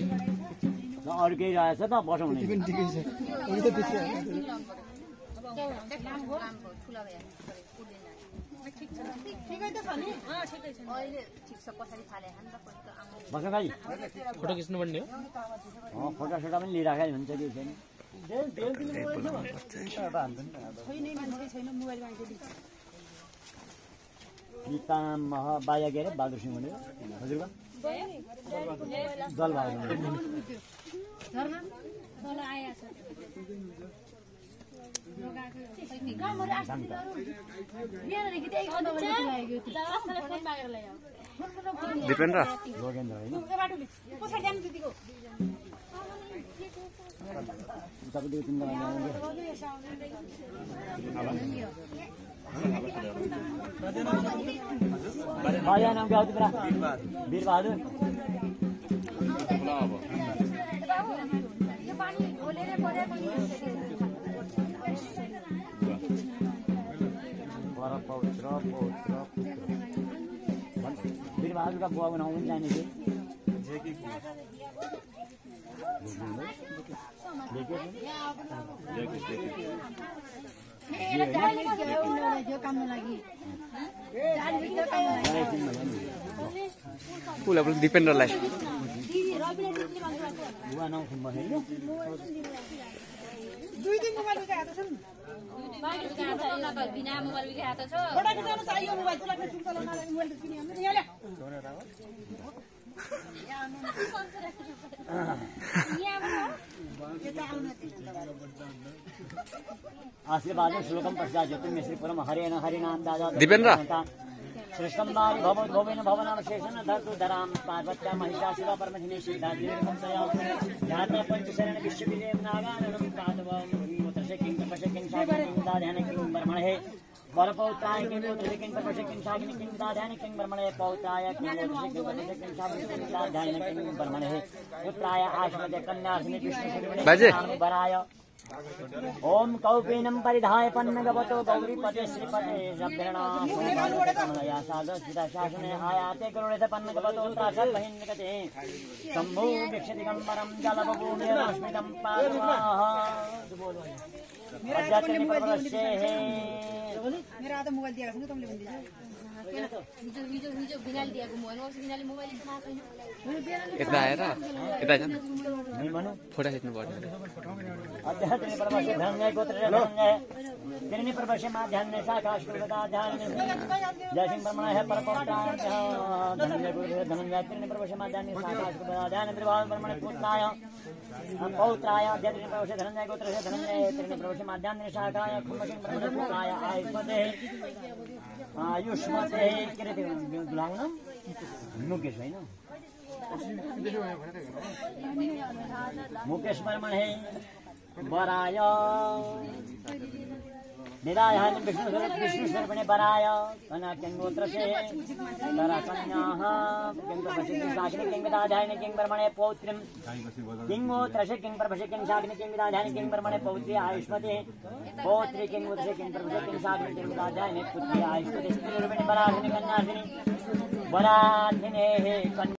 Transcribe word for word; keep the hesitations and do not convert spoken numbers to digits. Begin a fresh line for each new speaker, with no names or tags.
अरू केही रहेछ त बसाउने
ठिकै छ अरू त देखियो
बस भाइ
फोटो खिच्नु पर्ने हो
फोटो सोटा पनि लिइराखेको हुन्छ कि छैन पितामह बाया के अरे बहादुर सिंह भन्यो हजुरको जल बहादुर
दिपेन्द्र
लोकेन्द्र होइन तपाईँ दुई तिनजना बाया नाम क्या हो तिम्रो वीर बहादुर पौत्र पौत्र वीर बहादुरका बुवाको नाउँ पनि जाने थिएँ
उसलाई दिपेन्द्रलाई
बुवा नाउँ खुम्बा छैन
दुई दिन मोबाइल बिगाएको छ नि बिना मोबाइल बिगाएको छ फोटो खिचाउन चाहियो मोबाइल तुलाई फेरि चुप चलाउन लागि मोबाइल किन आउँदैन यहाँ ल्या
आशीर्वाद श्लोकम पश्चात ज्योतिर्मेश्वरी परम हरेण हरिनाम दादा
दिपेन्द्र
श्रेष्ठम्बारी भवो भवेन भवनाम शेषन धर्तु धराम पार्वत्या महिषा शिवा परमधिने सिद्धार्थीर्कंसया ध्यात्म पंचशरण विश्वविजय नागाननं कादवं मूत्रसे किं तपसे किं शागिनी किं दाध्यान किं ब्रह्मणे वरपौत्राय किं मूत्रसे किं तपसे किं शागिनी किं दाध्यान किं ब्रह्मणे पौत्राय किं मूत्रसे किं तपसे किं शागिनी किं दाध्यान किं ब्रह्मणे पुत्राय आश्रमते कन्यार्थिने विष्णुशिरोमणि वराय ओम कौपीनं परिधाय पन्नगवतो गौरीपते श्रीपते शब्दरणा साधुस्थिता शासने आयाते करुणित पन्नगवतो त्रासल्लहिन्निकते शम्भो वीक्षदिगम्बरं जलबभूमिरश्मितं पार्वाः अध्यात्मिक प्रवश्ये
मेरा आधा मोबाइल दिएको छ नि तुमले भन्दिन्छ हिजो हिजो हिजो बिनाल दिएको मोबाइल हो बिनाले मोबाइल थाहा छैन
यता आएर यता जान
नि मनु
फोटो खिच्नु पर्छ
अध्यात्मिक प्रवश्ये धन्य गोत्र धन्य तिरनि प्रवश्ये माध्यान्य शाखाश कृता ध्यान जय सिंह ब्रह्मण है परपौता धन्य गुरु धनंजय तिरनि प्रवश्ये माध्यान्य शाखाश कृता ध्यान त्रिभाव ब्रह्मण पुत्राय पौत्राय अध्यात्मिक प्रवश्ये धनंजय गोत्र धनंजय तिरनि प्रवश्ये माध्यान्य शाखाय खुम्मसिंह ब्रह्मण पुत्राय आयुष्मते आयुष्मते कृति दुलाउन मुकेश होइन मुकेश बर्मण है वराय निराय विष्णु विष्णु सर्पणे वराय कना किंगोत्र से तरा कन्याः किंगपशि किंगाग्नि किंगदाधायनि किंबर्मणे पौत्रीं किंगोत्र से किंगप्रभशि किंगाग्नि किंगदाधायनि किंबर्मणे पौत्री आयुष्मते पौत्री किंगोत्र से किंगप्रभशि किंगाग्नि किंगदाधायनि पुत्री आयुष्मते स्त्रीरूपिणी वराधिनि कन्याधिनि वराधिने